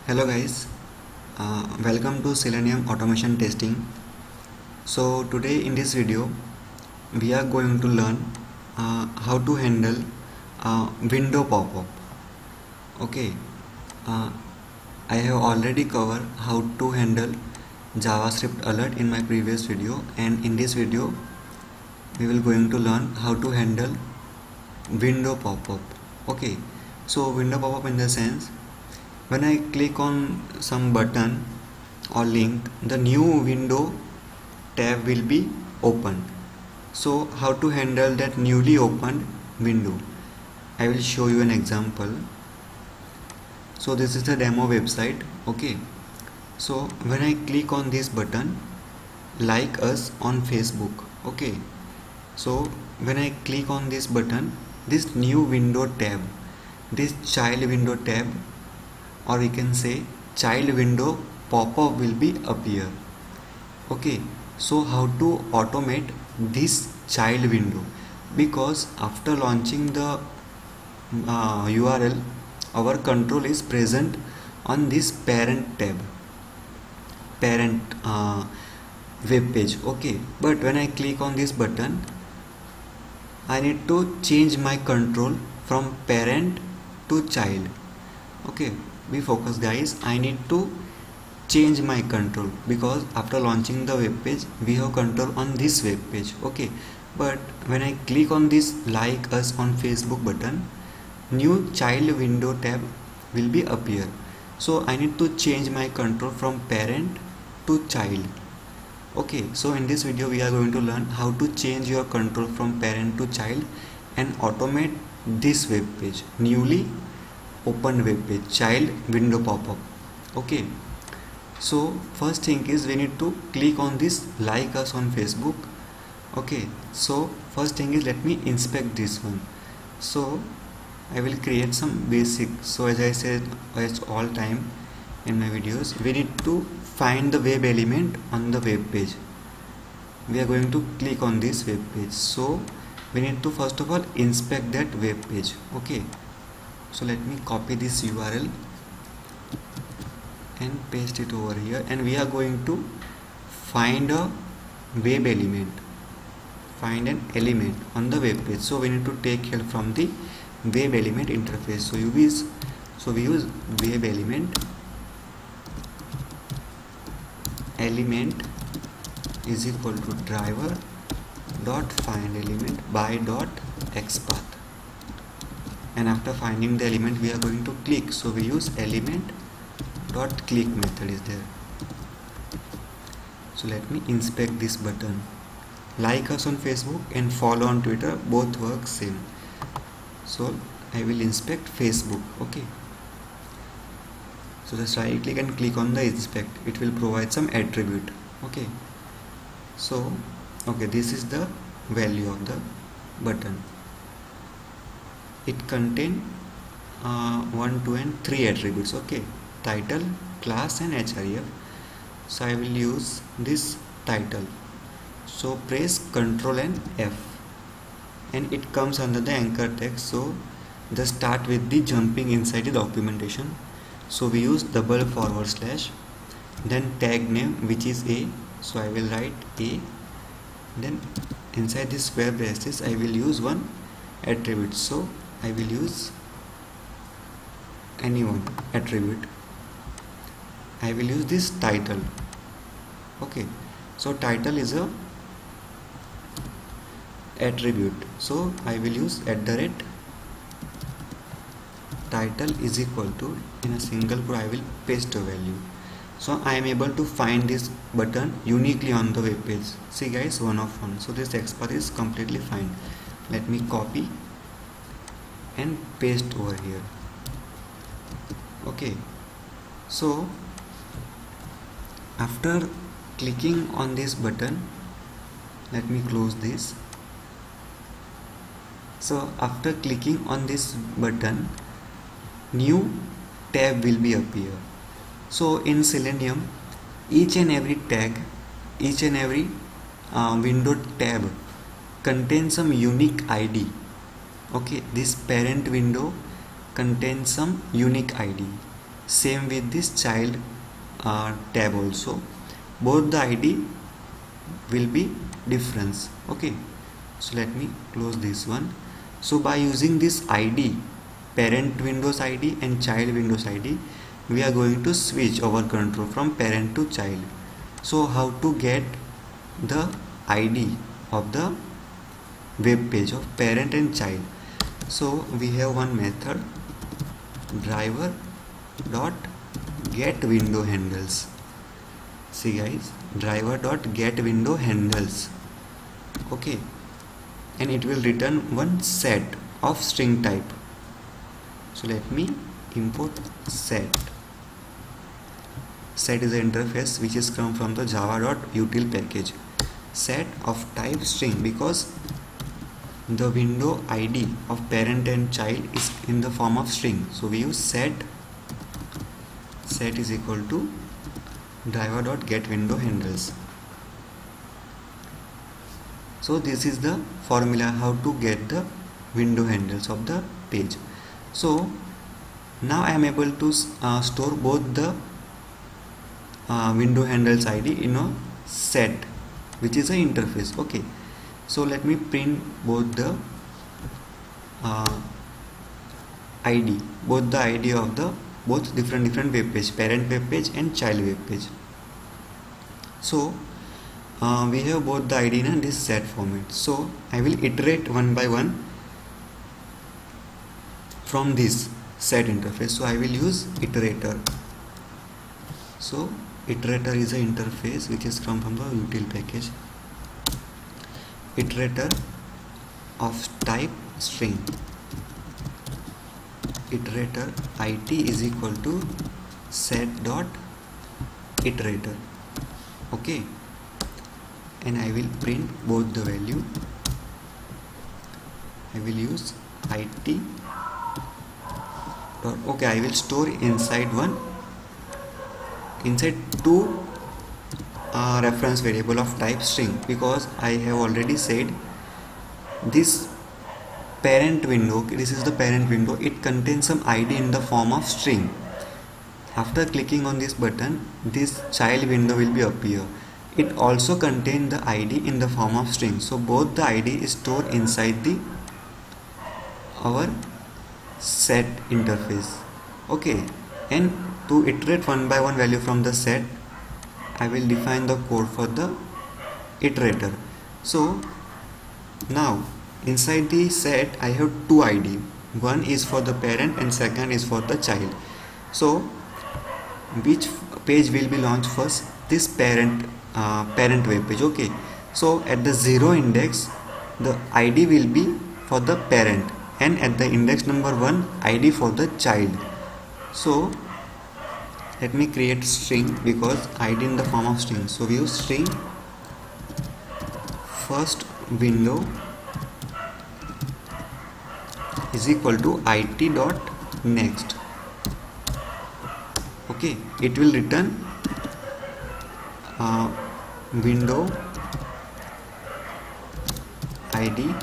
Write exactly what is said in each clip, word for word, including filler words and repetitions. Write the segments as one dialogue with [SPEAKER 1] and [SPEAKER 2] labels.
[SPEAKER 1] Hello guys, uh, welcome to Selenium automation testing. So today in this video we are going to learn uh, how to handle uh, window pop-up. Okay, uh, I have already covered how to handle JavaScript alert in my previous video, and in this video we will going to learn how to handle window pop-up. Okay, so window pop-up in the sense, when I click on some button or link, the new window tab will be opened. So how to handle that newly opened window? I will show you an example. So this is the demo website. Okay, so when I click on this button, like us on Facebook. Okay, so when I click on this button, this new window tab, this child window tab, or we can say child window pop-up will be appear. Okay, so how to automate this child window? Because after launching the uh, U R L, our control is present on this parent tab, parent uh, web page. Okay, but when I click on this button, I need to change my control from parent to child. Okay, be focused guys. I need to change my control because after launching the web page we have control on this web page. Okay, but when I click on this like us on Facebook button, new child window tab will be appear. So I need to change my control from parent to child. Okay, so in this video we are going to learn how to change your control from parent to child and automate this web page, newly open web page, child window pop-up. Okay, so first thing is we need to click on this like us on Facebook. Okay, so first thing is let me inspect this one. So I will create some basic. So as I said, as all time in my videos, we need to find the web element on the web page. We are going to click on this web page. So we need to first of all inspect that web page. Okay, so let me copy this U R L and paste it over here, and we are going to find a web element, find an element on the web page. So we need to take help from the web element interface. So you use so we use web element element is equal to driver dot find element by dot xpath, and after finding the element we are going to click. So we use element dot click method is there. So let me inspect this button. Like us on Facebook and follow on Twitter, both work same. So I will inspect Facebook. Okay, so just right click and click on the inspect. It will provide some attribute. Okay, so okay, this is the value of the button. It contain uh, one, two and three attributes. Okay, title, class and href. So I will use this title. So press Ctrl and F and it comes under the anchor text. So just start with the jumping inside the documentation. So we use double forward slash, then tag name which is A. So I will write A, then inside this square braces I will use one attribute. So I will use any one attribute. I will use this title. Okay, so title is a attribute. So I will use at the rate title is equal to, in a single quote I will paste a value. So I am able to find this button uniquely on the web page. See guys, one of one. So this xpath is completely fine. Let me copy and paste over here. Okay, so after clicking on this button, let me close this. So after clicking on this button, new tab will be appear. So in Selenium, each and every tag, each and every uh, window tab contains some unique I D. Okay, this parent window contains some unique I D. same with this child uh, tab also. Both the I D will be difference. Okay, so let me close this one. So by using this I D, parent Windows I D and child Windows I D, we are going to switch our control from parent to child. So how to get the I D of the web page of parent and child? So we have one method, driver dot get window handles. See guys, driver dot get window handles. Okay, and it will return one set of string type. So let me import set. Set is an interface which is come from the java.util package. Set of type string, because the window I D of parent and child is in the form of string. So we use set. Set is equal to driver.get window handles. So this is the formula how to get the window handles of the page. So now I am able to uh, store both the uh, window handles I D in a set, which is an interface. Okay, so let me print both the uh, I D, both the I D of the both different different web page, parent web page and child web page. So uh, we have both the I D in this set format. So I will iterate one by one from this set interface. So I will use iterator. So iterator is an interface which is come from the util package. Iterator of type string. Iterator it is equal to set dot iterator. Okay, and I will print both the value. I will use it dot, okay, I will store inside one inside two uh, reference variable of type string, because I have already said this parent window, this is the parent window, it contains some I D in the form of string. After clicking on this button, this child window will be appear. It also contains the I D in the form of string. So both the I D is stored inside the our set interface. Okay, and to iterate one by one value from the set, I will define the code for the iterator. So now inside the set I have two I D. One is for the parent and second is for the child. So which page will be launched first? This parent uh, parent web page. Okay, so at the zero index the I D will be for the parent, and at the index number one I D for the child. So let me create string, because I D in the form of string. So we use string first window is equal to it dot next. Okay, it will return uh, window I D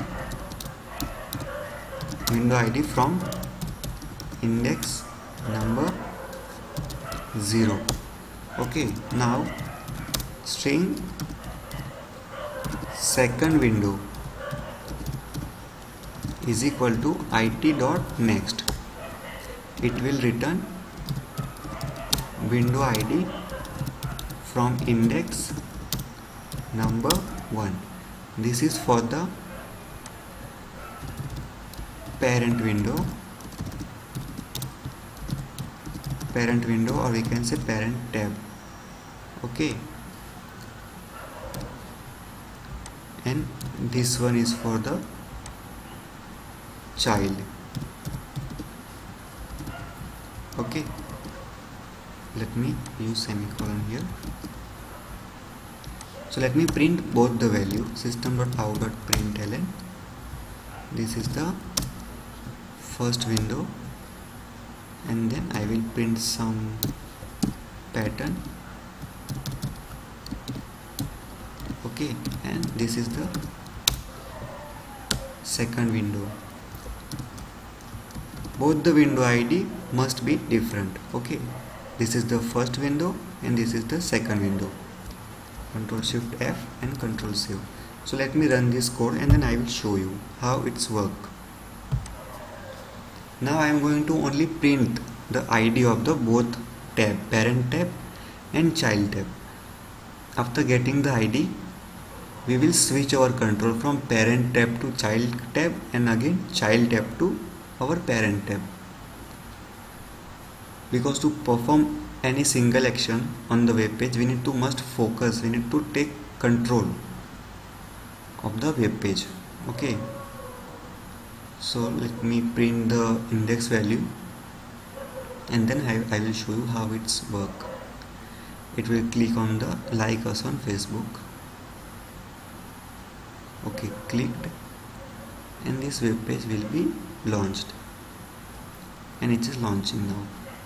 [SPEAKER 1] window I D from index number zero. Okay, now string second window is equal to it dot next. It will return window I D from index number one. This is for the parent window parent window or we can say parent tab. Okay, and this one is for the child. Okay, let me use semicolon here. So let me print both the value, system.out.println. This is the first window, and then I will print some pattern. Okay, and this is the second window. both the window I D must be different. Okay, this is the first window and this is the second window. Control Shift F and Control Save. So let me run this code and then I will show you how it's work. Now I am going to only print the I D of the both tab, parent tab and child tab. After getting the I D, we will switch our control from parent tab to child tab and again child tab to our parent tab. Because to perform any single action on the web page, we need to must focus, we need to take control of the web page. Okay, so let me print the index value and then I, I will show you how it's work. It will click on the like us on Facebook. Okay, clicked and this web page will be launched and it is launching now.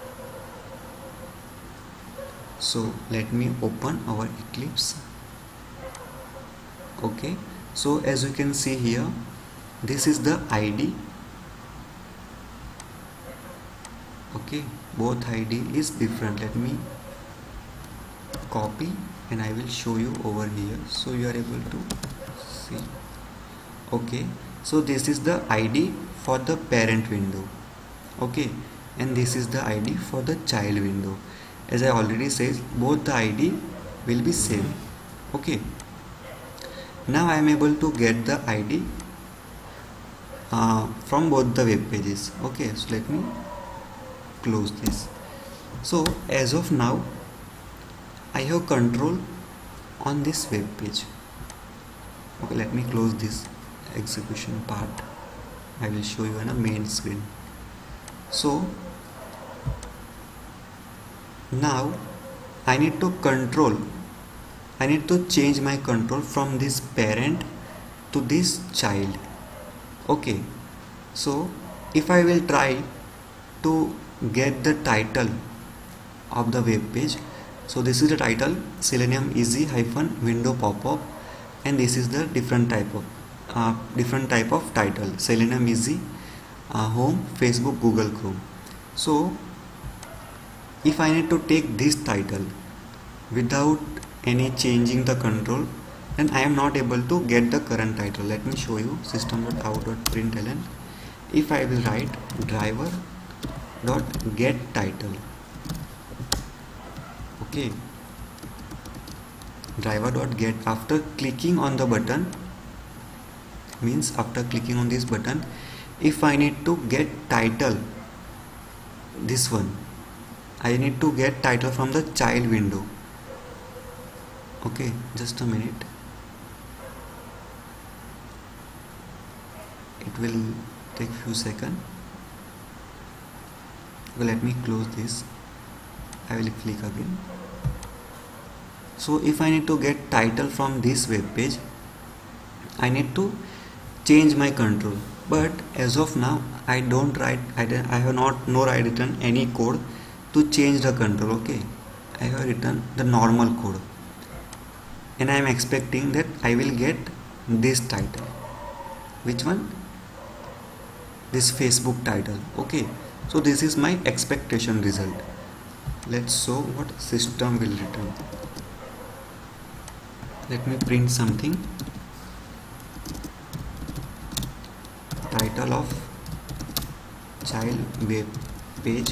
[SPEAKER 1] So let me open our Eclipse. Okay, so as you can see here, this is the I D. Okay, both I D is different. Let me copy and I will show you over here so you are able to see. Okay, so this is the I D for the parent window. Okay, and this is the I D for the child window. As I already said, both the I D will be same. Okay, now I am able to get the I D uh, from both the web pages. Okay, so let me close this. So as of now I have control on this web page. Okay, let me close this execution part. I will show you on a main screen. So now I need to control, I need to change my control from this parent to this child. Okay, so if I will try to get the title of the web page, so this is the title, Selenium Easy hyphen window pop-up, and this is the different type of uh, different type of title, Selenium Easy uh, home, Facebook, Google Chrome. So if I need to take this title without any changing the control, then I am not able to get the current title. Let me show you system.out.println. If I will write driver dot get title, okay, driver dot get, after clicking on the button, means after clicking on this button, if I need to get title, this one, I need to get title from the child window. Okay, just a minute, it will take few seconds. Okay, let me close this. I will click again. So if I need to get title from this web page, I need to change my control, but as of now I don't write, I, I have not nor I written any code to change the control. Okay, I have written the normal code and I am expecting that I will get this title. Which one? This Facebook title. Okay, so this is my expectation result. Let's show what system will return. Let me print something. Title of child web page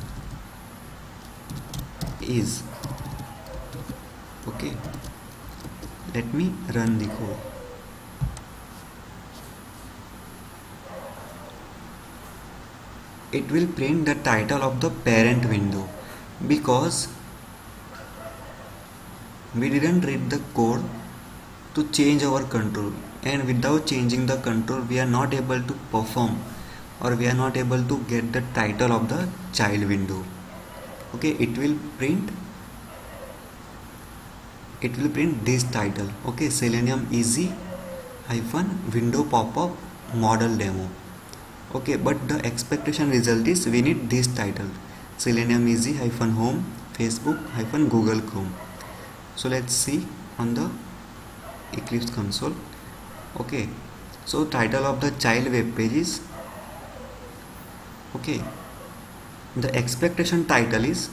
[SPEAKER 1] is. Okay, let me run the code. It will print the title of the parent window because we didn't read the code to change our control, and without changing the control we are not able to perform, or we are not able to get the title of the child window. Okay, it will print it will print this title. Okay, Selenium Easy hyphen window pop-up model demo. Okay, but the expectation result is we need this title, Selenium Easy hyphen home, Facebook hyphen Google Chrome. So let's see on the Eclipse console. Okay, so title of the child web page is Okay, the expectation title is,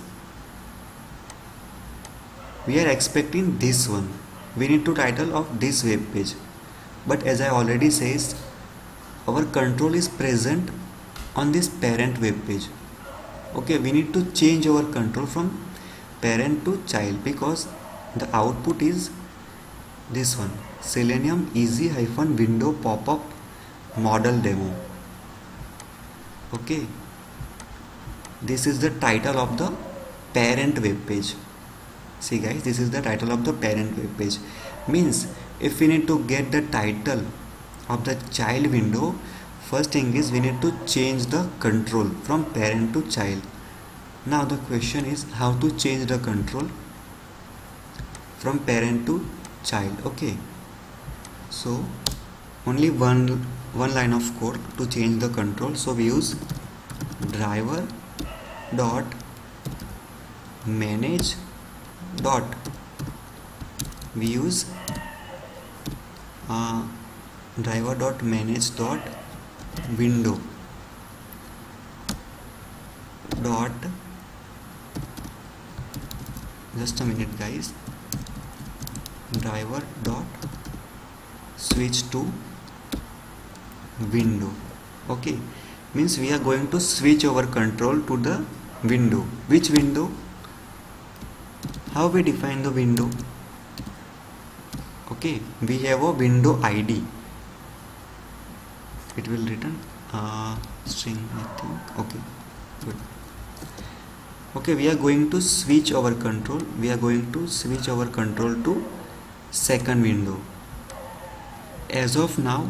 [SPEAKER 1] we are expecting this one, we need to title of this web page. But as I already says, our control is present on this parent web page. Okay, we need to change our control from parent to child, because the output is this one, Selenium easy hyphen window pop-up model demo. Okay, this is the title of the parent web page. See guys, this is the title of the parent web page. Means if we need to get the title of the child window, first thing is we need to change the control from parent to child. Now the question is how to change the control from parent to child. Okay, so only one one line of code to change the control. So we use driver dot manage dot we use uh, driver dot manage dot window dot, just a minute guys, driver dot switch to window. Okay, means we are going to switch our control to the window. Which window? How we define the window? Okay, we have a window I D. It will return uh, string, I think. Okay, good. Okay, we are going to switch our control. We are going to switch our control to second window. As of now,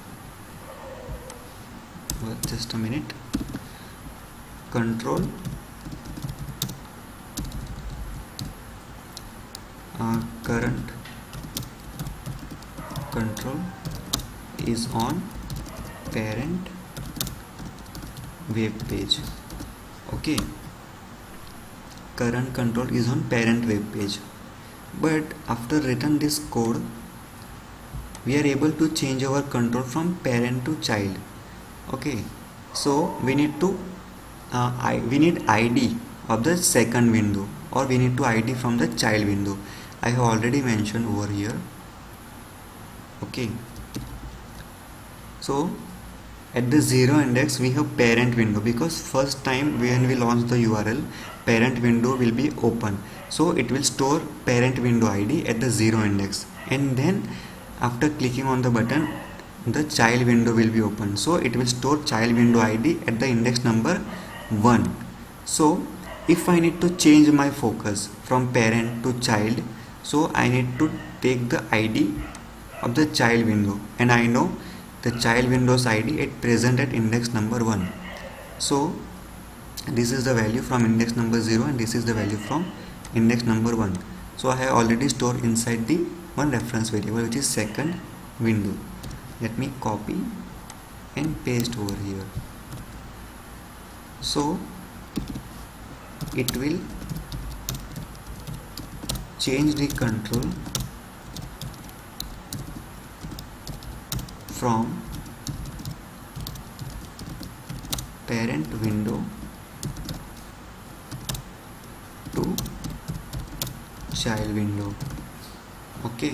[SPEAKER 1] well, just a minute. Control uh, current control is on parent web page. Okay, current control is on parent web page, but after written this code, we are able to change our control from parent to child. Okay, so we need to uh, I, we need I D of the second window, or we need to I D from the child window. I have already mentioned over here. Okay, so at the zero index we have parent window, because first time when we launch the U R L, parent window will be open, so it will store parent window I D at the zero index, and then after clicking on the button, the child window will be open, so it will store child window I D at the index number one. So if I need to change my focus from parent to child, so I need to take the I D of the child window, and I know the child window's I D at present at index number one. So this is the value from index number zero, and this is the value from index number one. So I have already stored inside the one reference variable, which is second window. Let me copy and paste over here. So it will change the control from parent window to child window. Okay,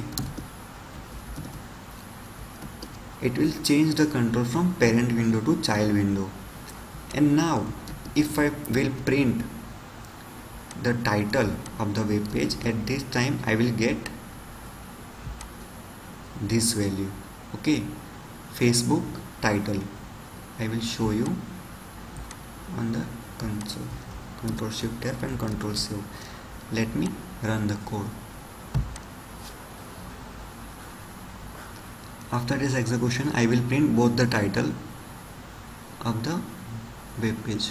[SPEAKER 1] it will change the control from parent window to child window. And now if I will print the title of the web page, at this time I will get this value. Okay, Facebook title. I will show you on the console. Control Shift F and Control Save. Let me run the code. After this execution, I will print both the title of the web page.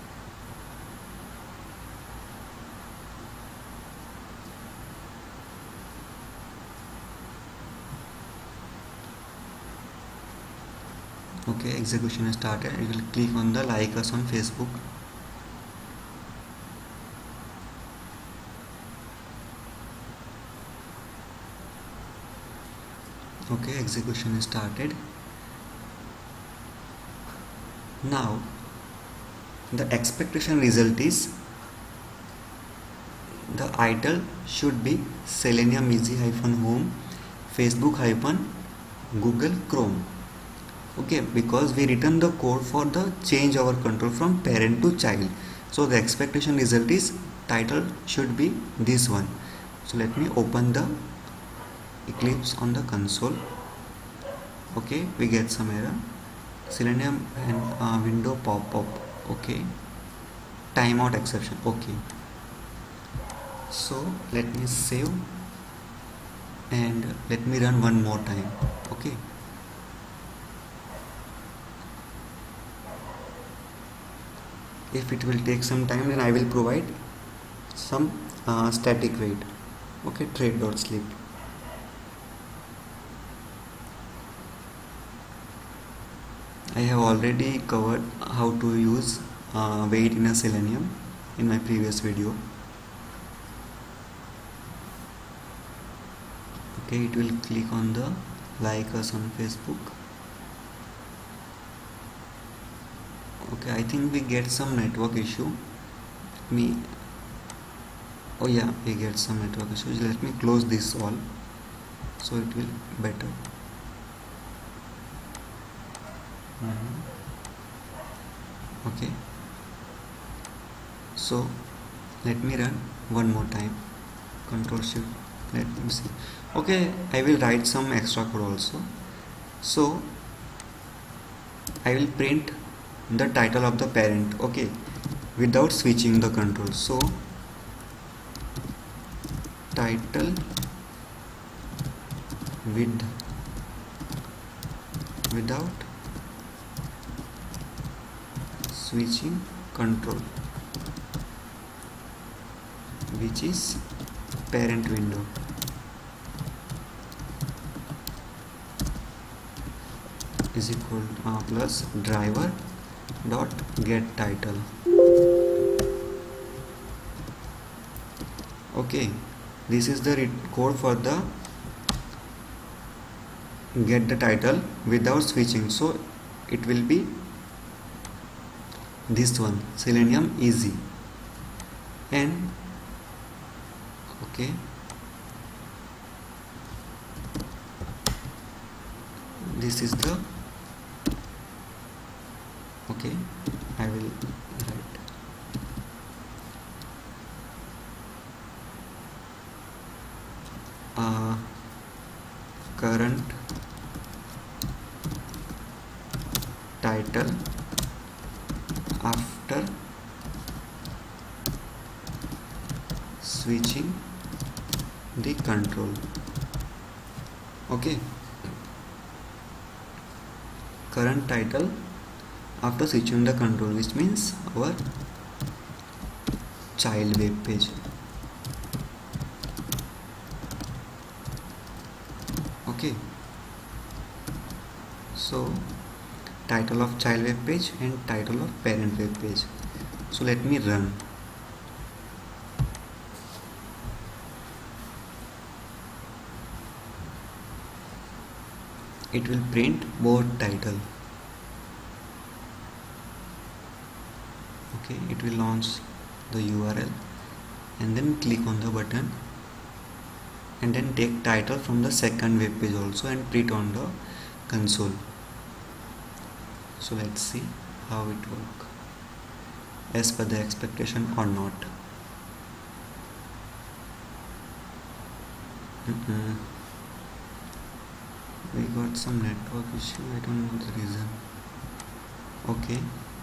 [SPEAKER 1] Okay, execution is started. I will click on the like us on Facebook. Okay, execution is started. Now the expectation result is the title should be Selenium easy hyphen home Facebook hyphen Google Chrome. Okay, because we written the code for the change our control from parent to child, so the expectation result is title should be this one. So let me open the Eclipse on the console. Okay, we get some error, Selenium and uh, window pop up. Okay, timeout exception. Okay, so let me save and let me run one more time. Okay, if it will take some time, then I will provide some uh, static wait. Okay, thread dot sleep. I have already covered how to use uh, wait in a Selenium in my previous video. Okay, it will click on the like us on Facebook. Okay, I think we get some network issue. Me, oh yeah, we get some network issues. Let me close this all, so it will better. Mm-hmm. Okay, so let me run one more time. Control shift. Let me see. Okay, I will write some extra code also. So I will print the title of the parent, okay, without switching the control. So title with without switching control, which is parent window. Is equal to uh, plus driver dot get title. Okay, this is the code for the get the title without switching, so it will be this one, Selenium easy. And okay, this is the okay, I will write uh, current title after switching the control. Okay, current title after switching the control, which means our child web page. Okay, so title of child web page and title of parent web page. So let me run. It will print both title. Okay, it will launch the U R L and then click on the button and then take title from the second web page also and print on the console. So let's see how it works as per the expectation or not. Mm-mm. We got some network issue, I don't know the reason. Okay,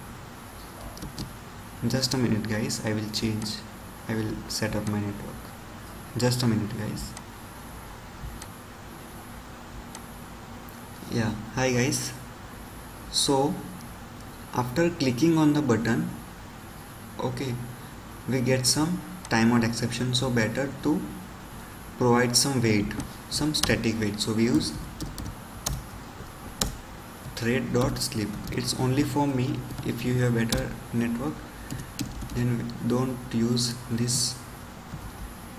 [SPEAKER 1] just a minute guys, I will change, I will set up my network. Just a minute guys. Yeah, hi guys. So after clicking on the button, okay, we get some timeout exception, so better to provide some wait, some static wait. So we use thread dot sleep. It's only for me. If you have better network, then don't use this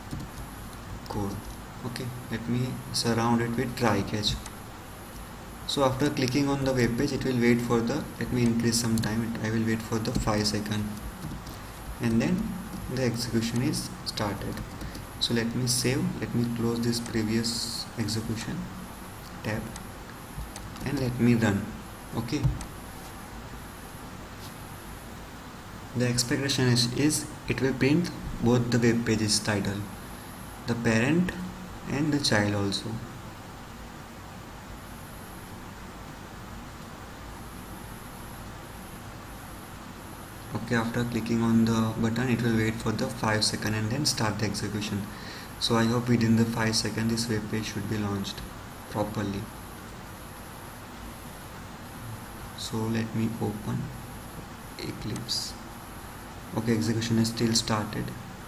[SPEAKER 1] code. Okay, let me surround it with try catch. So after clicking on the web page, it will wait for the, let me increase some time, I will wait for the five seconds, and then the execution is started. So let me save, let me close this previous execution tab and let me run. Okay, the expectation is, is it will print both the web pages title, the parent and the child also. Okay, after clicking on the button, it will wait for the five seconds and then start the execution. So I hope within the five seconds this web page should be launched properly. So let me open Eclipse. Okay, execution is still started,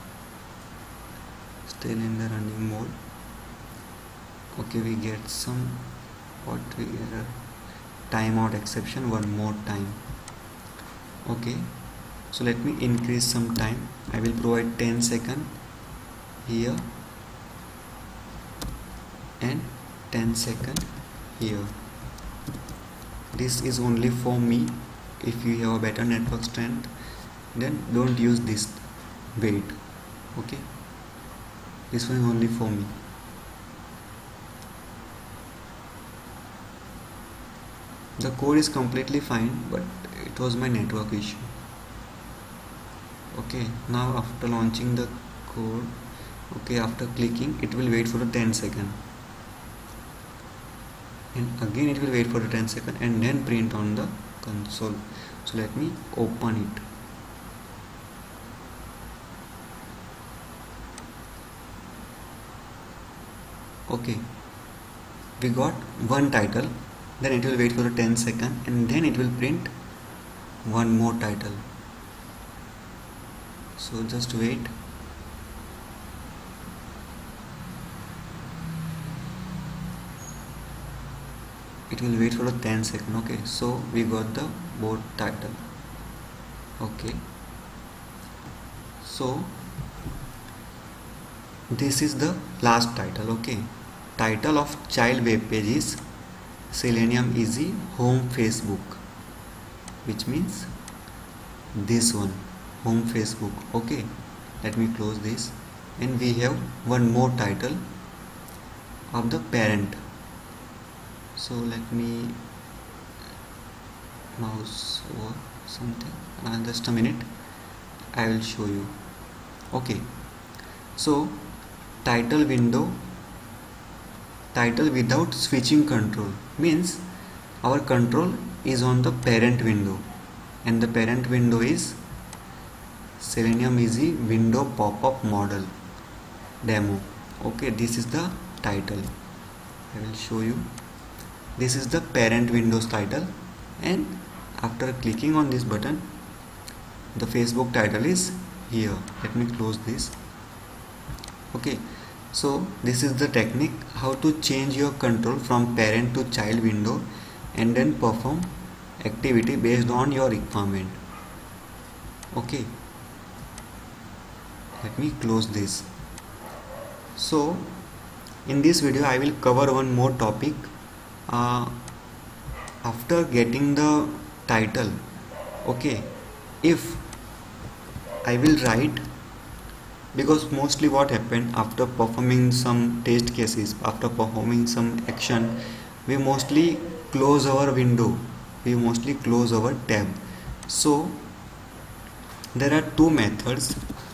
[SPEAKER 1] still in the running mode. Okay, we get some what we error, timeout exception one more time. Okay, so let me increase some time. I will provide ten seconds here and ten seconds here. This is only for me. If you have a better network strength, then don't use this wait. Okay, this one is only for me. The code is completely fine, but it was my network issue. Okay, now after launching the code, okay, after clicking, it will wait for the ten seconds, and again it will wait for the ten seconds and then print on the console. So let me open it. Okay, we got one title, then it will wait for the ten seconds and then it will print one more title. So just wait. It will wait for the ten seconds. Okay, so we got the both title. Okay, so this is the last title. Okay, title of child web page is Selenium Easy Home Facebook, which means this one, Home Facebook. Okay, let me close this, and we have one more title of the parent. So let me mouse over something, uh, just a minute, I will show you. Okay, so title window, title without switching control means our control is on the parent window, and the parent window is Selenium Easy window pop-up model demo. Okay, this is the title. I will show you. This is the parent Windows title, and after clicking on this button, the Facebook title is here. Let me close this. Okay, so this is the technique how to change your control from parent to child window and then perform activity based on your requirement. Okay, let me close this. So in this video I will cover one more topic. Uh, after getting the title, okay, if I will write, because mostly what happened after performing some test cases, after performing some action, we mostly close our window, we mostly close our tab. So there are two methods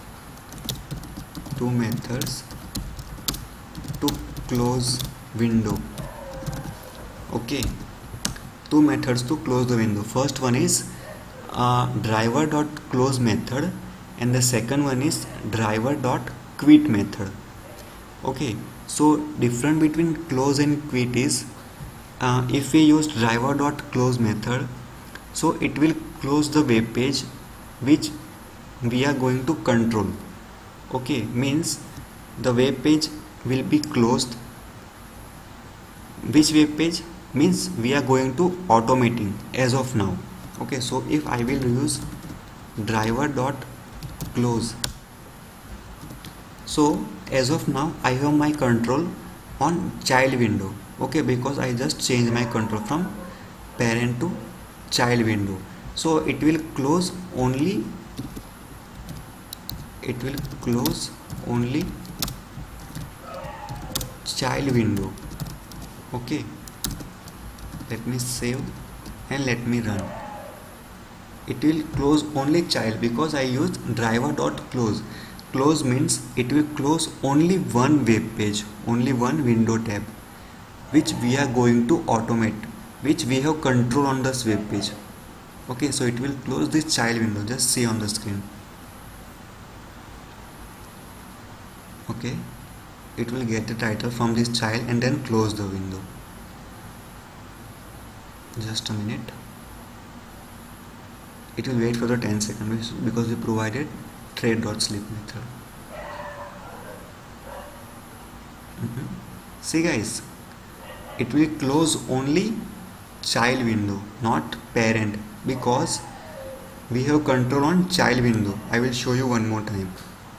[SPEAKER 1] two methods to close window. Okay, two methods to close the window. First one is uh, driver.close method, and the second one is driver.quit method. Okay, so difference between close and quit is uh, if we use driver.close method, so it will close the web page which we are going to control. Okay, means the web page will be closed. Which web page? Means we are going to automating as of now. Okay, so if I will use driver dot close, so as of now I have my control on child window. okay, because I just changed my control from parent to child window. So it will close only it will close only child window. Okay, let me save and let me run. It will close only child because I used driver dot close. Close means it will close only one web page, only one window tab, which we are going to automate, which we have control on this web page. Okay, so it will close this child window. Just see on the screen. Okay, it will get the title from this child and then close the window. Just a minute. It will wait for the ten seconds because we provided thread.sleep method. Mm-hmm. See guys, it will close only child window, not parent, because we have control on child window. I will show you one more time.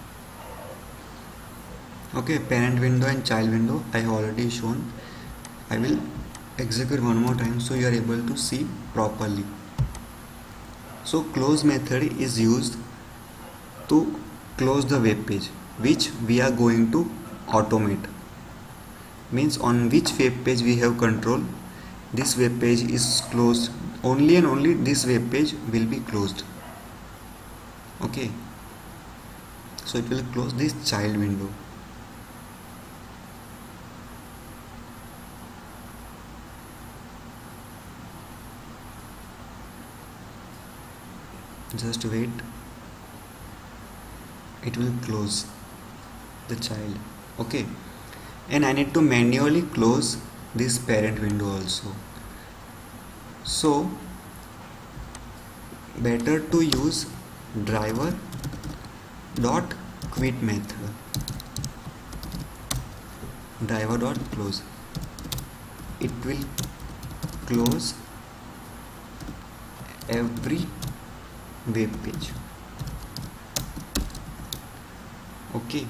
[SPEAKER 1] Okay, parent window and child window I have already shown. I will execute one more time so you are able to see properly. So close method is used to close the web page, which we are going to automate. Means on which web page we have control, this web page is closed. Only and only this web page will be closed. Okay, so it will close this child window. Just wait, it will close the child. Okay, and I need to manually close this parent window also. So better to use driver dot quit method. Driver dot close, it will close every web page. Okay,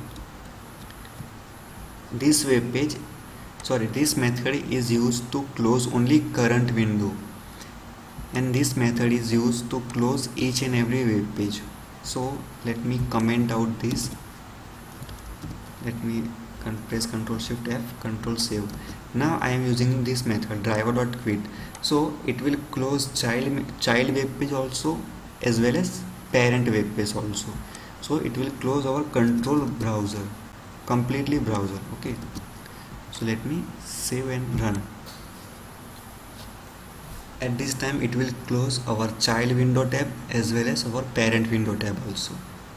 [SPEAKER 1] this web page sorry this method is used to close only current window, and this method is used to close each and every web page. So let me comment out this. Let me press Ctrl Shift F, Ctrl Save. Now I am using this method driver dot quit. So it will close child child web page also as well as parent web page also. So it will close our control browser, completely browser. Okay, so let me save and run. At this time it will close our child window tab as well as our parent window tab also.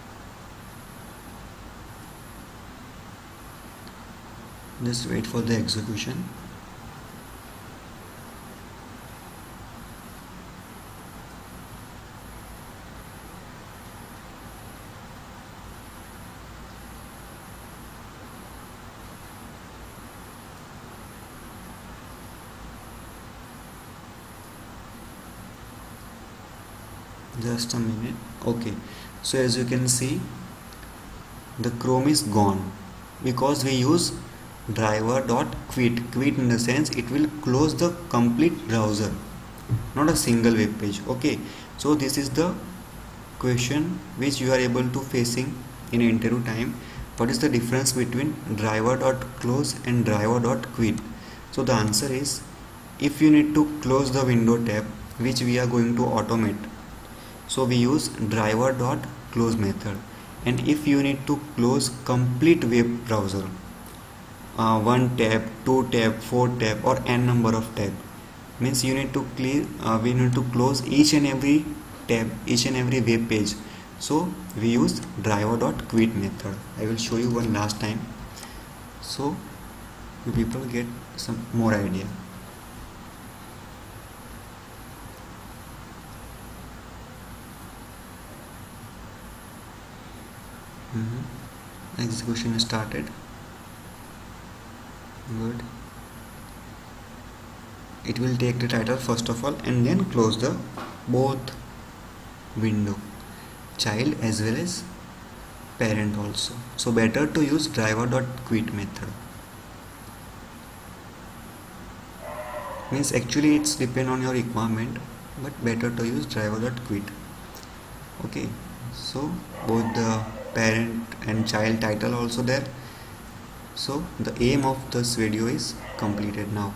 [SPEAKER 1] Just wait for the execution. Just a minute. Okay, so as you can see, the Chrome is gone because we use driver dot quit. Quit in the sense it will close the complete browser, not a single web page. Okay, so this is the question which you are able to facing in interview time. What is the difference between driver dot close and driver dot quit? So the answer is, if you need to close the window tab which we are going to automate, so we use driver dot close method. And if you need to close complete web browser, uh, one tab, two tab, four tab, or n number of tab, means you need to clear uh, we need to close each and every tab, each and every web page. So we use driver dot quit method. I will show you one last time so you people get some more idea. Mm-hmm. Execution started. Good. It will take the title first of all and then close the both window, child as well as parent also. So better to use driver dot quit method. means actually it's depend on your requirement, but better to use driver.quit. Okay, so both the parent and child title also there. So the aim of this video is completed now.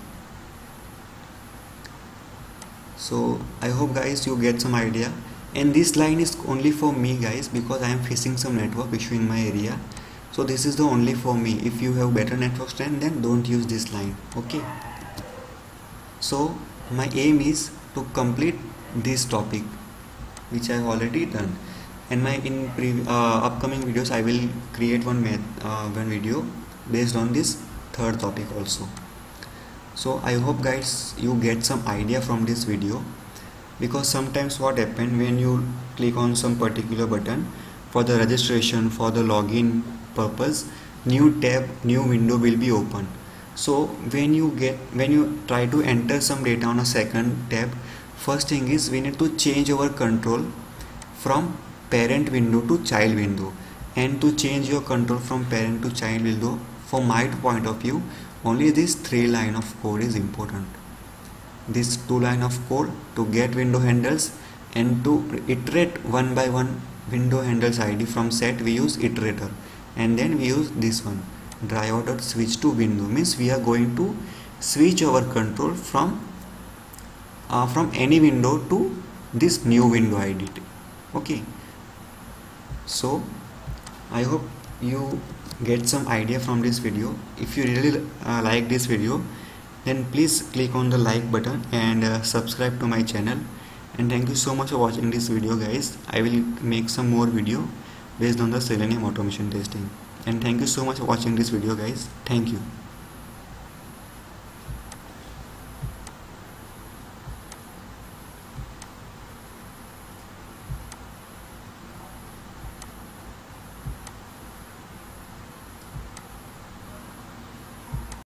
[SPEAKER 1] So I hope guys you get some idea, and this line is only for me guys, because I am facing some network issue in my area. So this is the only for me. If you have better network strength, then don't use this line. Okay, so my aim is to complete this topic which I have already done, and my in pre uh, upcoming videos I will create one math uh, one video based on this third topic also. So I hope guys you get some idea from this video, because sometimes what happen when you click on some particular button for the registration, for the login purpose, new tab, new window will be open. So when you get when you try to enter some data on a second tab, first thing is we need to change our control from parent window to child window. And to change your control from parent to child window, from my point of view, only this three line of code is important. This two line of code to get window handles, and to iterate one by one window handles I D from set we use iterator, and then we use this one driver.switch to window, means we are going to switch our control from uh, from any window to this new window I D. Okay, so I hope you get some idea from this video. If you really uh, like this video, then please click on the like button and uh, subscribe to my channel. And thank you so much for watching this video guys. I will make some more video based on the Selenium automation testing. And thank you so much for watching this video guys. Thank you.